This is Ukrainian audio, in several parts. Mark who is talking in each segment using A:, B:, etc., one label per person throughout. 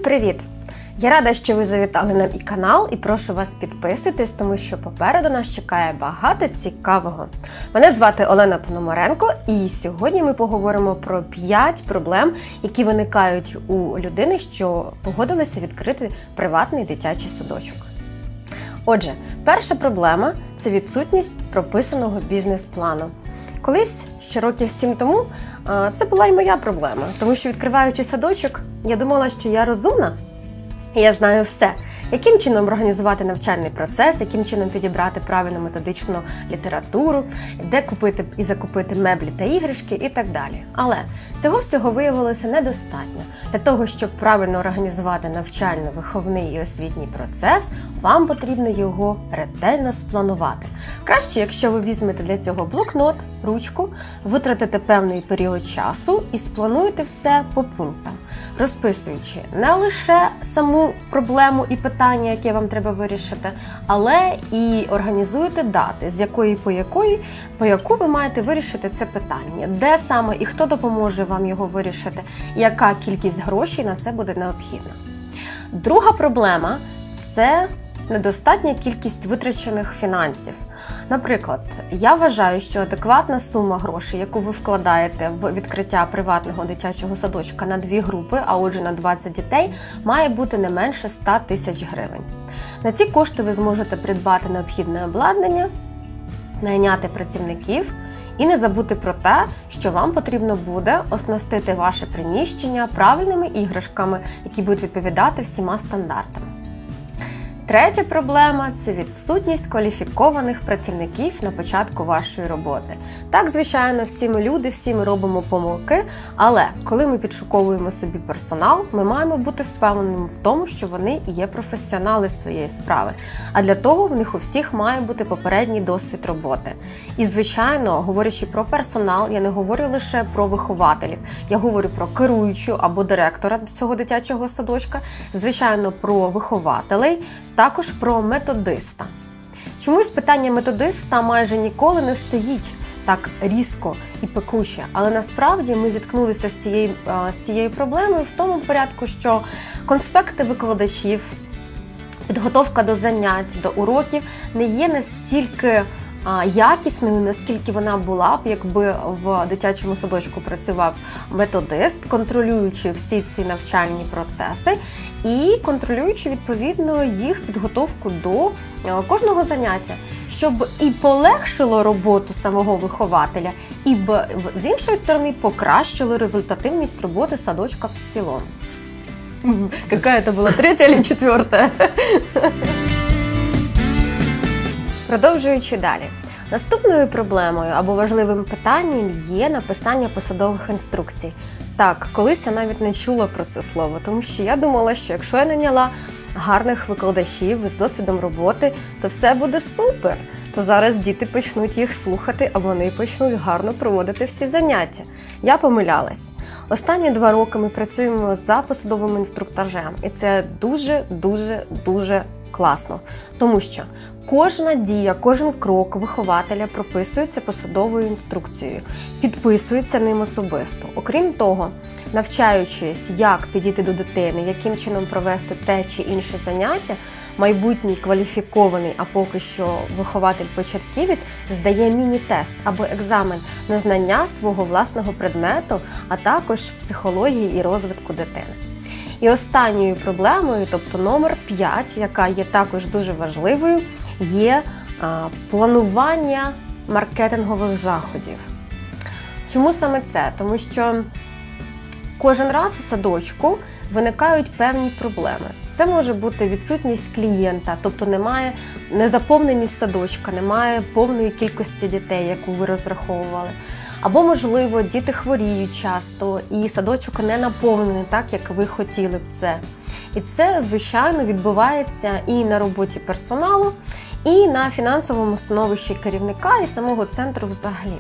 A: привіт! Я рада, що ви завітали на мій канал і прошу вас підписуйтесь, тому що попереду нас чекає багато цікавого. Мене звати Олена Пономаренко і сьогодні ми поговоримо про 5 проблем, які виникають у людини, що погодилася відкрити приватний дитячий садочок. Отже, перша проблема – це відсутність прописаного бізнес-плану. Колись, ще років 7 тому, це була і моя проблема, тому що відкриваючи садочок, я думала, що я розумна, і я знаю все. Яким чином організувати навчальний процес, яким чином підібрати правильну методичну літературу, де купити і закупити меблі та іграшки і так далі. Але цього всього виявилося недостатньо. Для того, щоб правильно організувати навчально-виховний і освітній процес, вам потрібно його ретельно спланувати. Краще, якщо ви візьмете для цього блокнот, ручку, витратите певний період часу і сплануєте все по пунктам, розписуючи не лише саму проблему і питання, яке вам треба вирішити, але і організуєте дати, з якої по яку ви маєте вирішити це питання, де саме і хто допоможе вам його вирішити, і яка кількість грошей на це буде необхідна. Друга проблема – це недостатня кількість витрачених фінансів. Наприклад, я вважаю, що адекватна сума грошей, яку ви вкладаєте в відкриття приватного дитячого садочка на 2 групи, а отже на 20 дітей, має бути не менше 100 тисяч гривень. На ці кошти ви зможете придбати необхідне обладнання, найняти працівників і не забути про те, що вам потрібно буде оснастити ваше приміщення правильними іграшками, які будуть відповідати всіма стандартам. Третя проблема – це відсутність кваліфікованих працівників на початку вашої роботи. Так, звичайно, всі ми люди, всі ми робимо помилки, але коли ми підшуковуємо собі персонал, ми маємо бути впевненими в тому, що вони є професіонали своєї справи. А для того в них у всіх має бути попередній досвід роботи. І, звичайно, говорячи про персонал, я не говорю лише про вихователів. Я говорю про керуючу або директора цього дитячого садочка, звичайно, про вихователей, також про методиста. Чомусь питання методиста майже ніколи не стоїть так різко і пекуче, але насправді ми зіткнулися з цією проблемою в тому порядку, що конспекти викладачів, підготовка до занять, до уроків не є настільки якісною, наскільки вона була б, якби в дитячому садочку працював методист, контролюючи всі ці навчальні процеси і контролюючи, відповідно, їх підготовку до кожного заняття, щоб і полегшило роботу самого вихователя, і з іншої сторони покращило результативність роботи садочка в цілому. Яка це була, 3-я чи 4-я? Продовжуючи далі. Наступною проблемою або важливим питанням є написання посадових інструкцій. Так, колись я навіть не чула про це слово, тому що я думала, що якщо я найняла гарних викладачів з досвідом роботи, то все буде супер. То зараз діти почнуть їх слухати, а вони почнуть гарно проводити всі заняття. Я помилялась. Останні 2 роки ми працюємо за посадовим інструктажем, і це дуже класно, тому що кожна дія, кожен крок вихователя прописується посадовою інструкцією, підписується ним особисто. Окрім того, навчаючись, як підійти до дитини, яким чином провести те чи інше заняття, майбутній кваліфікований, а поки що вихователь-початківець здає міні-тест або екзамен на знання свого власного предмету, а також психології і розвитку дитини. І останньою проблемою, тобто номер 5, яка є також дуже важливою, є планування маркетингових заходів. Чому саме це? Тому що кожен раз у садочку виникають певні проблеми. Це може бути відсутність клієнта, тобто немає незаповненість садочка, немає повної кількості дітей, яку ви розраховували. Або, можливо, діти хворіють часто і садочок не наповнений так, як ви хотіли б це. І це, звичайно, відбувається і на роботі персоналу, і на фінансовому становищі керівника і самого центру взагалі.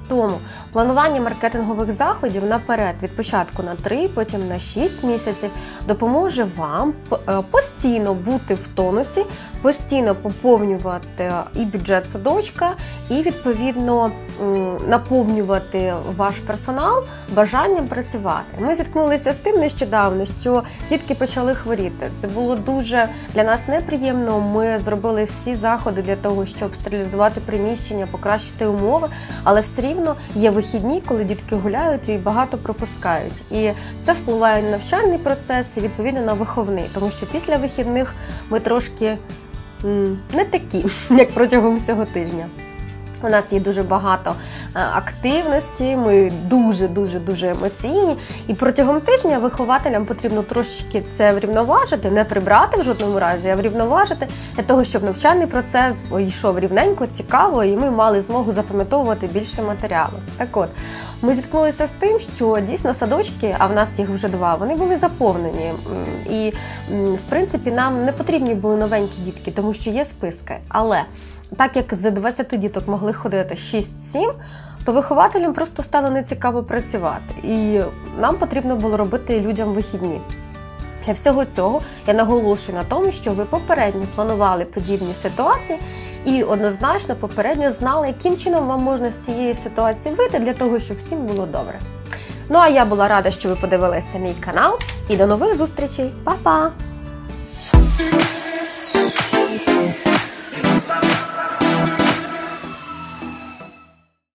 A: Тому планування маркетингових заходів наперед від початку на 3, потім на 6 місяців допоможе вам постійно бути в тонусі, постійно поповнювати і бюджет садочка, і відповідно наповнювати ваш персонал бажанням працювати. Ми зіткнулися з тим нещодавно, що дітки почали хворіти. Це було дуже для нас неприємно. Ми зробили всі заходи для того, щоб стерилізувати приміщення, покращити умови, але все рівно є вихідні, коли дітки гуляють і багато пропускають. І це впливає на навчальний процес і відповідно на виховний, тому що після вихідних ми трошки не такі, як протягом всього тижня. У нас є дуже багато активності, ми дуже емоційні. І протягом тижня вихователям потрібно трошечки це врівноважити, не прибрати в жодному разі, а врівноважити для того, щоб навчальний процес йшов рівненько, цікаво, і ми мали змогу запам'ятовувати більше матеріалу. Так от, ми зіткнулися з тим, що дійсно садочки, а в нас їх вже 2, вони були заповнені. І, в принципі, нам не потрібні були новенькі дітки, тому що є списки. Але так як з 20 діток могли ходити 6-7, то вихователям просто стало нецікаво працювати. І нам потрібно було робити людям вихідні. Для всього цього я наголошую на тому, що ви попередньо планували подібні ситуації і однозначно попередньо знали, яким чином вам можна з цієї ситуації вийти для того, щоб всім було добре. Ну а я була рада, що ви подивилися мій канал. І до нових зустрічей. Па-па!